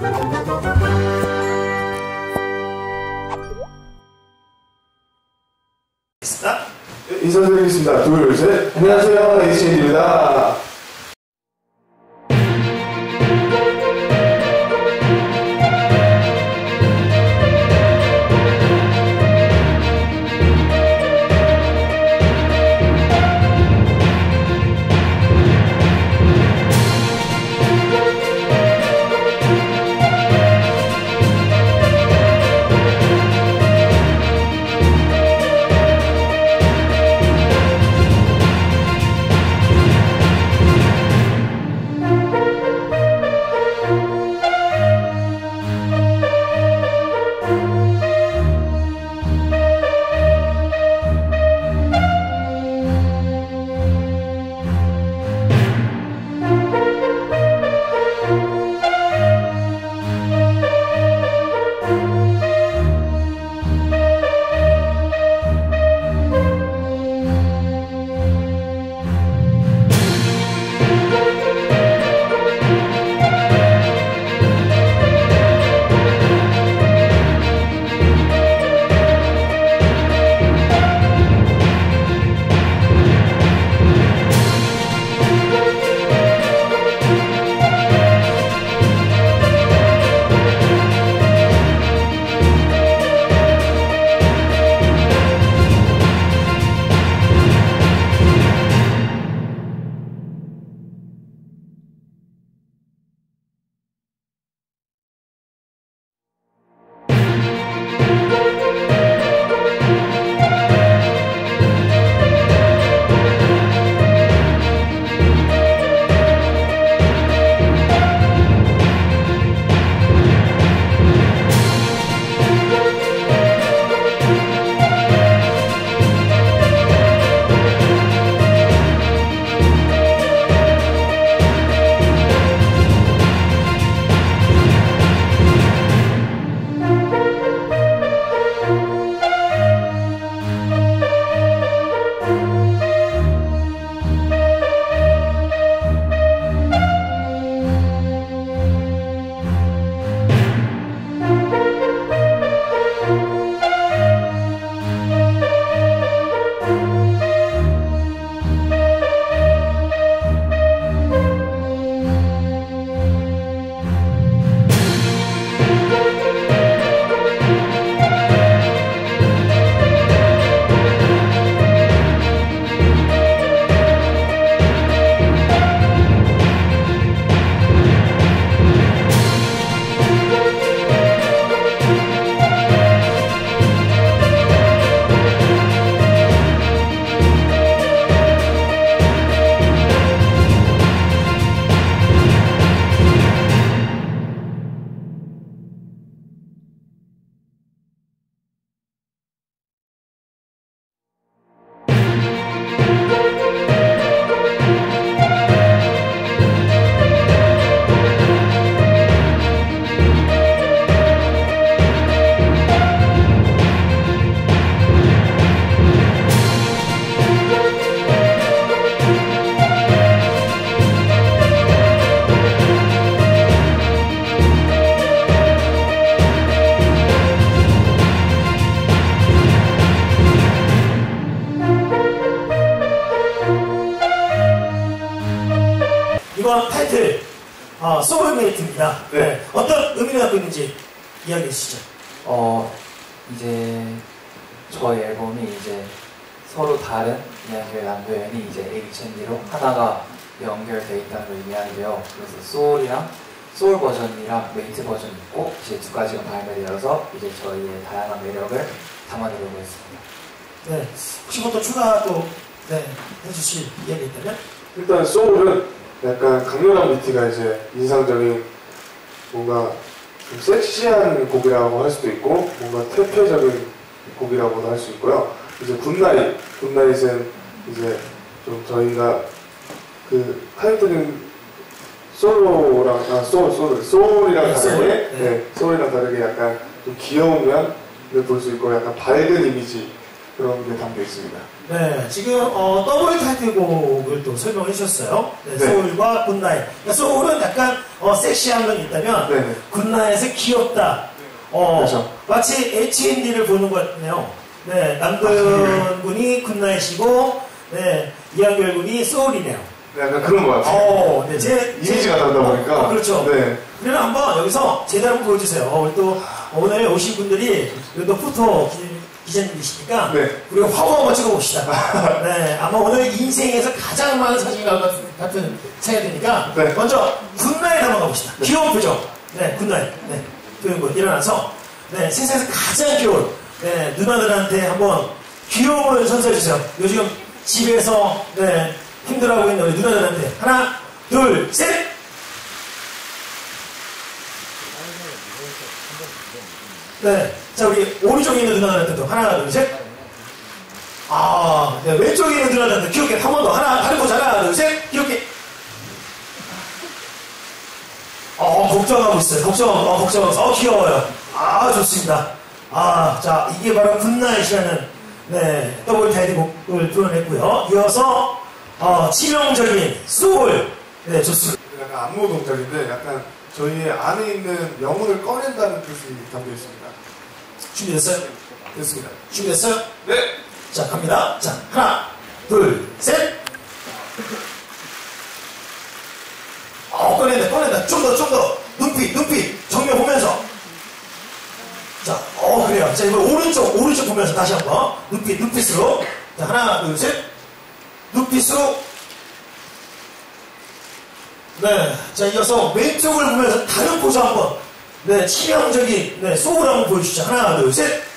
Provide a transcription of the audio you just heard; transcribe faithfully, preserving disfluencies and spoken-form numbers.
인사드리겠습니다. 둘, 셋. 안녕하세요. 에이치엔디입니다. 이번 타이틀 어, 소울메이트입니다. 네. 네. 어떤 의미를 갖고 있는지 이야기해 주시죠. 어 이제 저희 앨범이 이제 서로 다른 이야기의 남도현이 이제 에이치엔디로 하나가 연결되어 있다는 걸 의미하는데요. 그래서 소울이랑 소울 버전이랑 메이트 버전이 있고 이제 두 가지가 발매되어서 이제 저희의 다양한 매력을 담아내려고 했습니다. 네. 혹시 뭐 또 추가 또 네, 해주실 이야기 있다면? 일단 소울은 약간 강렬한 비트가 이제 인상적인 뭔가 좀 섹시한 곡이라고 할 수도 있고 뭔가 퇴폐적인 곡이라고도 할 수 있고요. 이제 굿나잇, 굿나잇은 이제 좀 저희가 그 타이틀은 솔로랑 아 소울 소울 소울이랑 다르게 네, 네. 소울이랑 다르게 약간 좀 귀여운 면을 볼 수 있고 약간 밝은 이미지 그런 게 담겨 있습니다. 네, 지금 어, 더블 타이틀곡을 또 설명해 주셨어요. 네, 네. 소울과 굿나잇. 그러니까 소울은 약간 어, 섹시한 건 있다면 네네. 굿나잇은 귀엽다. 어, 그렇죠. 마치 에이치엔디를 보는 것 같네요. 네, 남도현 군이 굿나잇이고, 네, 이한결 군이 소울이네요. 네, 약간 그런 것 같아요. 어, 네, 제 이미지가 다르다 보니까. 어, 그렇죠. 네. 그러면 한번 여기서 제대로 한번 보여주세요. 어, 우리 또 오늘 오신 분들이 또 포토 기자님이시니까 네. 우리가 화보 한번 찍어봅시다. 네, 아마 오늘 인생에서 가장 많은 사진이 나올 것 같은, 같은 생각이 드니까 네. 먼저 굿나잇 한번 가봅시다. 네. 귀여운 표정. 네, 굿나잇. 네, 그리고 일어나서 네, 세상에서 가장 귀여운 네, 누나들한테 한번 귀여움을 선사해주세요. 요즘 집에서 네, 힘들어하고 있는 우리 누나들한테 하나, 둘, 셋! 네. 자, 우리 오른쪽에 있는 누나들한테도 하나, 둘, 셋. 아, 네. 왼쪽에 있는 누나들한테 귀엽게 한 번 더. 하나, 다른 곳 하나, 둘, 셋. 귀엽게. 어, 걱정하고 있어요. 걱정, 어, 걱정하고, 어, 귀여워요. 아, 좋습니다. 아, 자, 이게 바로 굿나잇이라는, 네, 더블 타이틀 곡을 풀어냈고요. 이어서, 어, 치명적인 소울. 네, 좋습니다. 약간 안무 동작인데 약간 저희 안에 있는 영혼을 꺼낸다는 뜻이 담겨 있습니다. 준비됐어요? 됐습니다. 준비됐어요? 네. 자, 갑니다. 자, 하나, 둘, 셋. 어, 꺼낸다, 꺼낸다. 좀 더, 좀 더. 눈빛, 눈빛. 정면 보면서. 자, 어, 그래요. 자, 이번 오른쪽, 오른쪽 보면서 다시 한 번. 눈빛, 눈빛으로. 자, 하나, 둘, 셋. 눈빛으로. 네. 자, 이어서 왼쪽을 보면서 다른 포즈 한 번. 네, 치명적인, 네, 소울 한번 보여주시죠. 하나, 둘, 셋.